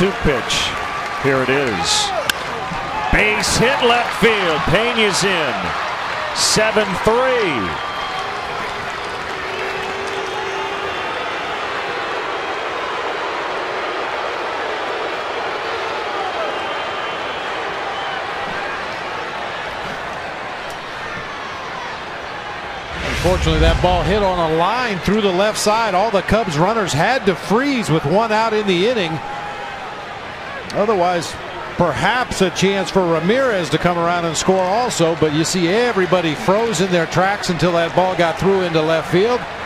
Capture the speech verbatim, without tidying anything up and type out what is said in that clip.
two pitch. Here it is. Base hit left field. Pena's in. seven three. Unfortunately, that ball hit on a line through the left side. All the Cubs runners had to freeze with one out in the inning. Otherwise, perhaps a chance for Ramirez to come around and score also. But you see everybody froze in their tracks until that ball got through into left field.